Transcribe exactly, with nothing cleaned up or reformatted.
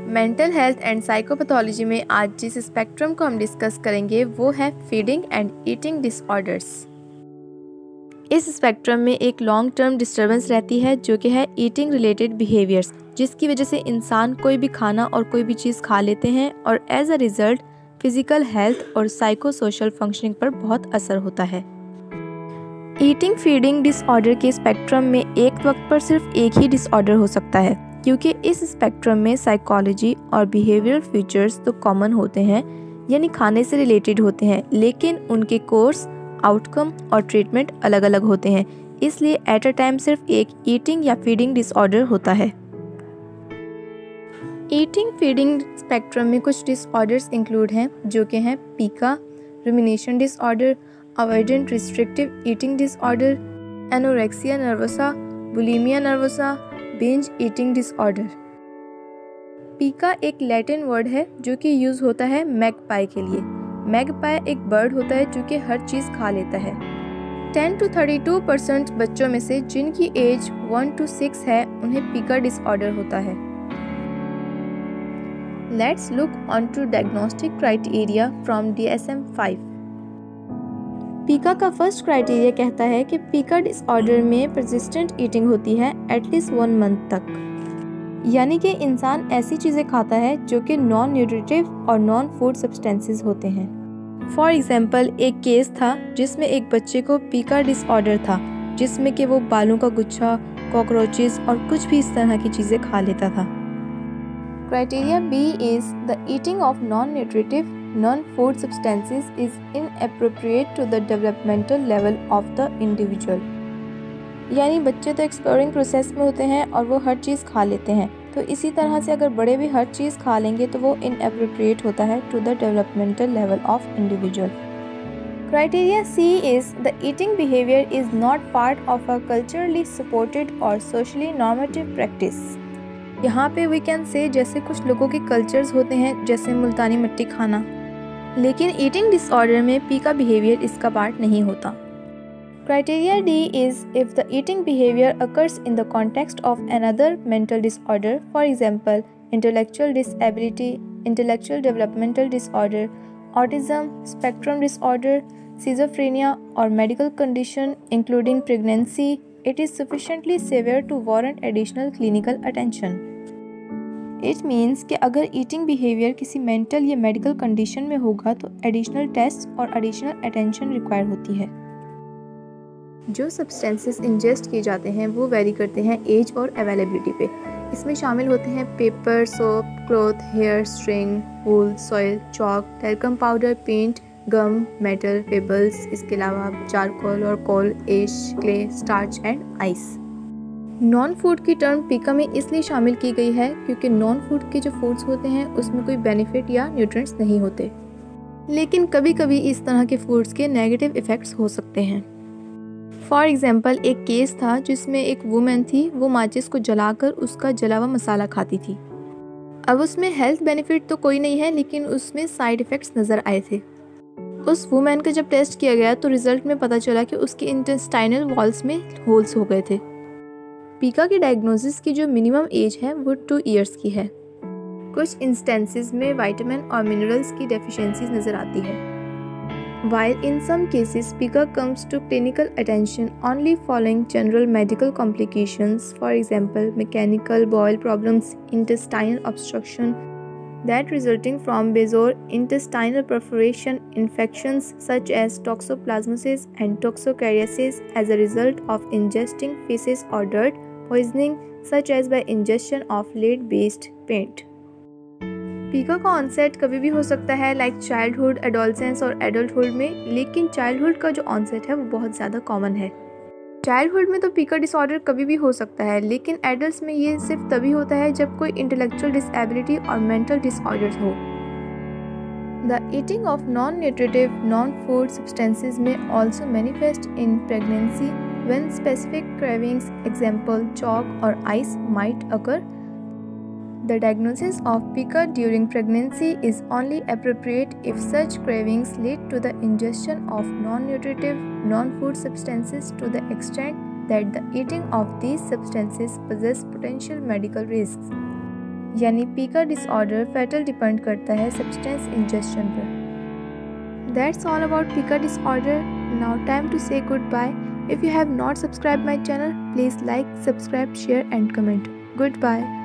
Mental health and psychopathology में आज जिस स्पेक्ट्रम को हम डिस्कस करेंगे वो है फीडिंग एंड ईटिंग डिसऑर्डर्स। इस स्पेक्ट्रम में एक लॉन्ग टर्म डिस्टर्बेंस रहती है जो कि है ईटिंग रिलेटेड बिहेवियर्स, जिसकी वजह से इंसान कोई भी खाना और कोई भी चीज़ खा लेते हैं और as a result physical health और साइको सोशल फंक्शनिंग पर बहुत असर होता है। ईटिंग फीडिंग डिसऑर्डर के स्पेक्ट्रम में एक वक्त पर सिर्फ एक ही डिसऑर्डर हो सकता है, क्योंकि इस स्पेक्ट्रम में साइकोलॉजी और बिहेवियरल फीचर्स तो कॉमन होते हैं, यानी खाने से रिलेटेड होते हैं, लेकिन उनके कोर्स, आउटकम और ट्रीटमेंट अलग अलग होते हैं। इसलिए एट अ टाइम सिर्फ एक ईटिंग या फीडिंग डिसऑर्डर होता है। ईटिंग फीडिंग स्पेक्ट्रम में कुछ डिसऑर्डर्स इंक्लूड हैं जो कि हैं pica, rumination disorder, avoidant restrictive eating disorder, anorexia nervosa, bulimia nervosa, binge eating disorder. Pica एक लैटिन वर्ड है जो कि यूज होता है मैगपाई के लिए। मैगपाई एक बर्ड होता है जो कि हर चीज खा लेता है। Ten to thirty two percent बच्चों में से जिनकी एज वन टू सिक्स है उन्हें पीका डिसऑर्डर होता है। Let's look on to diagnostic criteria from D S M five. Pica का फर्स्ट क्राइटेरिया कहता है कि पीका डिसऑर्डर में परसिस्टेंट ईटिंग होती है एटलीस्ट वन मंथ तक, यानी कि इंसान ऐसी चीज़ें खाता है जो कि नॉन न्यूट्रिटिव और नॉन फूड सब्सटेंसेस होते हैं। फॉर एग्जांपल एक केस था जिसमें एक बच्चे को पीका डिसऑर्डर था, जिसमें कि वो बालों का गुच्छा, कॉकरोचेस और कुछ भी इस तरह की चीज़ें खा लेता था। Criteria B is the eating of non nutritive non-food substances is inappropriate to the developmental level of the individual। यानी बच्चे तो एक्सप्लोरिंग प्रोसेस में होते हैं और वो हर चीज़ खा लेते हैं, तो इसी तरह से अगर बड़े भी हर चीज़ खा लेंगे तो वो inappropriate होता है to the developmental level of individual। Criteria C is the eating behavior is not part of a culturally supported or socially normative practice। यहाँ पे we can say जैसे कुछ लोगों के कल्चर्स होते हैं, जैसे मुल्तानी मिट्टी खाना, लेकिन ईटिंग डिसऑर्डर में पीका बिहेवियर इसका पार्ट नहीं होता। Criteria D is if the eating behaviour occurs in the context of another mental disorder, for example intellectual disability, intellectual developmental disorder, autism spectrum disorder, schizophrenia और medical condition including pregnancy, it is sufficiently severe to warrant additional clinical attention। It means कि अगर eating behaviour किसी mental या medical condition में होगा तो additional test और additional attention require होती है। जो सब्सटेंसेस इंजेस्ट किए जाते हैं वो वेरी करते हैं एज और अवेलेबिलिटी पे। इसमें शामिल होते हैं paper, soap, cloth, hair string, wool, soil, chalk, talcum powder, paint, gum, metal, pebbles, इसके अलावा चारकोल और coal, ash, clay, starch and ice. Non food की टर्म पीका में इसलिए शामिल की गई है क्योंकि नॉन फूड के जो फूड्स होते हैं उसमें कोई बेनिफिट या न्यूट्रिएंट्स नहीं होते, लेकिन कभी कभी इस तरह के फूड्स के नेगेटिव इफ़ेक्ट्स हो सकते हैं। फॉर एग्जांपल एक केस था जिसमें एक वुमेन थी, वो माचिस को जलाकर उसका जला हुआ मसाला खाती थी। अब उसमें हेल्थ बेनिफिट तो कोई नहीं है, लेकिन उसमें साइड इफ़ेक्ट्स नज़र आए थे। उस वुमेन का जब टेस्ट किया गया तो रिजल्ट में पता चला कि उसके इंटेस्टाइनल वॉल्स में होल्स हो गए थे। पीका की डायग्नोसिस की जो मिनिमम एज है वो टू इयर्स की है। कुछ इंस्टेंसेस में विटामिन और मिनरल्स की डेफिशिएंसीज नज़र आती है। While in some cases Pika comes to clinical attention only following general medical complications, for example mechanical bowel problems, intestinal obstruction that resulting from basal intestinal perforation, infections such as toxoplasmosis and toxocariasis as a result of ingesting feces or dirt, poisoning such as by ingestion of lead-based paint। पीका का onset कभी भी हो सकता है like childhood, adolescence और adulthood में, लेकिन चाइल्डहुड का जो ऑनसेट है वो बहुत ज़्यादा कॉमन है। चाइल्डहुड में तो पीका डिसऑर्डर कभी भी हो सकता है, लेकिन एडल्ट्स में ये सिर्फ तभी होता है जब कोई इंटेलेक्चुअल डिसेबिलिटी और मेंटल डिसऑर्डर्स हो। The eating of non nutritive non food substances may also manifest in pregnancy when specific cravings, example chalk और ice, might occur. The diagnosis of Pika during pregnancy is only appropriate if such cravings lead to the ingestion of non-nutritive, non-food substances to the extent that the eating of these substances possess potential medical risks। यानी पीका disorder फेटल depend करता है substance injection पर। That's all about pica disorder. Now time to say goodbye. If you have not subscribed my channel, please like, subscribe, share and comment. Goodbye.